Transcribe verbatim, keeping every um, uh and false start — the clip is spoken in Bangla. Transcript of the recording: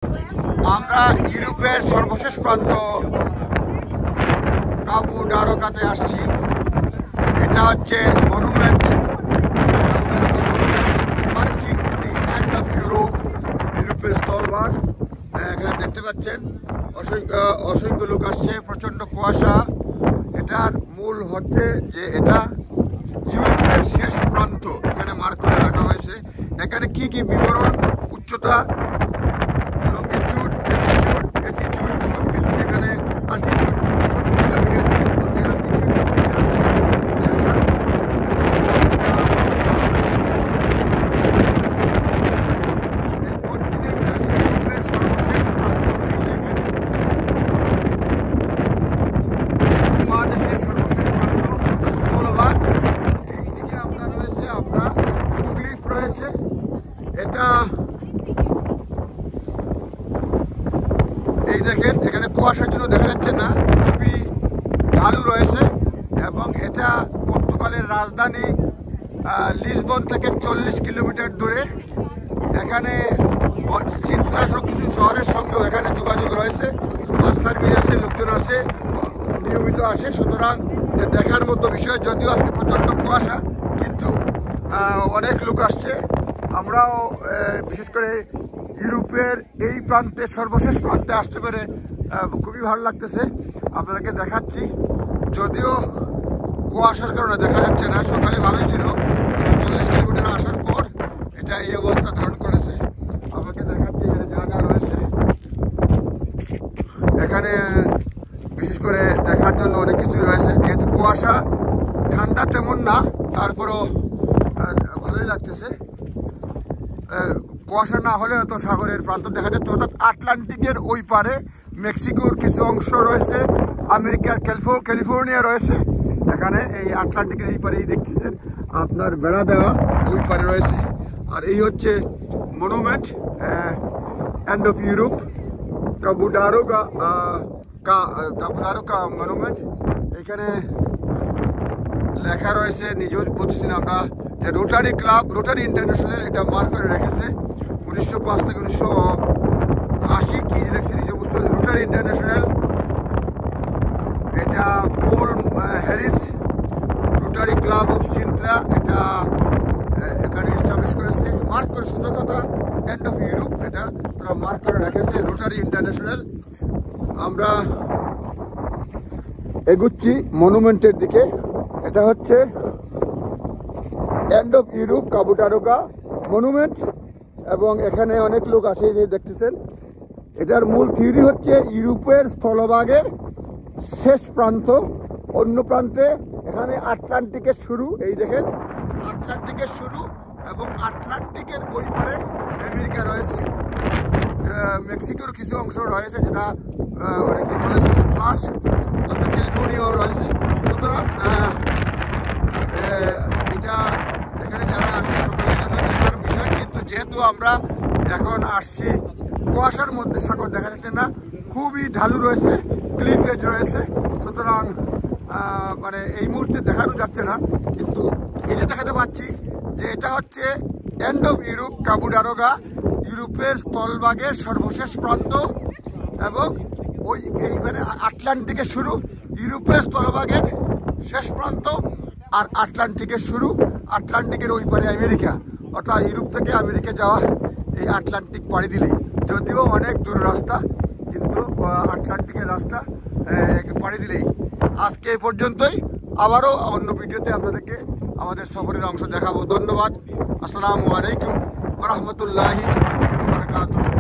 আমরা ইউরোপের সর্বশেষ প্রান্ত কাবু ডারোকাতে আসছি। এটা হচ্ছে monument marking the end of Europe, ইউরোপের স্থলভাগ। এখানে দেখতে পাচ্ছেন অসংখ্য অসংখ্য লোক আসছে, প্রচন্ড কুয়াশা। এটার মূল হচ্ছে যে এটা ইউরোপের শেষ প্রান্ত, এখানে মার্ক করে রাখা হয়েছে। এখানে কি কি বিবরণ, উচ্চতা, লঙ্গিটিউড, ল্যাটিটিউড, অ্যাটিটিউড সব কিছু এখানে, অল্টিটিউড সব কিছু, আমি অ্যাটিটিউড বলছি, অল্টিটিউড সব কিছু আছে লেখা। এই কন্টিনেন্টাল ইউরোপের সর্বশেষ প্রান্ত, এই দেখেন মহাদেশের সর্বশেষ প্রান্ত স্থলভাগ। এই দিকে আপনার রয়েছে আমরা ক্লিফ রয়েছে। এটা এই দেখেন এখানে কুয়াশার জন্য দেখা যাচ্ছে না, খুবই ঢালু রয়েছে। এবং এটা পর্তুগালের রাজধানী লিসবন থেকে চল্লিশ কিলোমিটার দূরে। এখানে সিনত্রা সব কিছু শহরের সঙ্গেও এখানে যোগাযোগ রয়েছে, বাস সার্ভিস আছে, লোকজন আসে, নিয়মিত আসে। সুতরাং দেখার মতো বিষয়, যদিও আজকে প্রচণ্ড কুয়াশা, কিন্তু অনেক লোক আসছে। আমরাও বিশেষ করে ইউরোপের এই প্রান্তে, সর্বশেষ প্রান্তে আসতে পেরে খুবই ভালো লাগতেছে। আপনাদেরকে দেখাচ্ছি, যদিও কুয়াশার কারণে দেখা যাচ্ছে না। সকালে ভালোই ছিল, চল্লিশ কিলোমিটার আসার পর এটা এই অবস্থা ধারণ করেছে। আপনাকে দেখাচ্ছি এখানে যা যা রয়েছে। এখানে বিশেষ করে দেখার জন্য অনেক কিছু রয়েছে, যেহেতু কুয়াশা, ঠান্ডা তেমন না, তারপরও ভালোই লাগতেছে। কুয়াশা না হলে তো সাগরের প্রান্ত দেখা যাচ্ছে, অর্থাৎ আটলান্টিকের ওই পারে মেক্সিকোর কিছু অংশ রয়েছে, আমেরিকার ক্যালিফোর্নিয়া রয়েছে। এখানে এই আটলান্টিকের এই পারে এই দেখতেছেন আপনার বেড়া দেওয়া ওই পারে রয়েছে। আর এই হচ্ছে মনুমেন্ট এন্ড অফ ইউরোপ কাবু ডারোকা কাবু ডারোকা মনুমেন্ট। এখানে লেখা রয়েছে, নিজেও বলতেছি না আমরা, যে রোটারি ক্লাব, রোটারি ইন্টারন্যাশনাল এটা মার্ক করে রেখেছে উনিশশো পাঁচ থেকে উনিশশো আশি কি লেখছে নিজেও বুঝতে পারছি। রোটারি ইন্টারন্যাশনাল এটা Paul Harris Rotary club of Sintra এটা এখানে এস্টাবলিশ করেছে, মার্ক করে। সুন্দর কথা, এন্ড অফ ইউরোপ এটা তারা মার্ক করে রেখেছে, রোটারি ইন্টারন্যাশনাল। আমরা এগুচ্ছি মনুমেন্টের দিকে। এটা হচ্ছে এন্ড অফ ইউরোপ কাবু ডারোকা মনুমেন্ট, এবং এখানে অনেক লোক আসে, যে দেখতেছেন। এটার মূল থিওরি হচ্ছে ইউরোপের স্থলভাগের শেষ প্রান্ত, অন্য প্রান্তে এখানে আটলান্টিকের শুরু। এই দেখেন আটলান্টিকের শুরু, এবং আটলান্টিকের ওই পারে আমেরিকা রয়েছে, মেক্সিকোর কিছু অংশ রয়েছে, যেটা অনেকে বলেছে, প্লাস আপনার ক্যালিফোর্নিয়াও রয়েছে। সুতরাং এটা এখানে যারা আসে সকলের জন্য দেখার বিষয়। কিন্তু যেহেতু আমরা এখন আসছি কুয়াশার মধ্যে, সাগর দেখা যাচ্ছে না, খুবই ঢালু রয়েছে, ক্লিফ এজ রয়েছে। সুতরাং মানে এই মুহূর্তে দেখানো যাচ্ছে না, কিন্তু এটা দেখাতে পাচ্ছি যে এটা হচ্ছে এন্ড অফ ইউরোপ কাবু ডারোকা, ইউরোপের স্থলভাগের সর্বশেষ প্রান্ত। এবং ওই এইখানে আটলান্টিকের শুরু, ইউরোপের স্থলভাগের শেষ প্রান্ত, আর আটলান্টিকের শুরু, আটলান্টিকের ওই পারে আমেরিকা। অর্থাৎ ইউরোপ থেকে আমেরিকা যাওয়া এই আটলান্টিক পাড়ি দিলেই, যদিও অনেক দূর রাস্তা, কিন্তু আটলান্টিকের রাস্তা পাড়ি দিলেই। আজকে এই পর্যন্তই, আবারও অন্য ভিডিওতে আপনাদেরকে আমাদের সফরের অংশ দেখাবো। ধন্যবাদ। আসসালামু আলাইকুম ওয়া রাহমাতুল্লাহি ওয়া বারাকাতুহু।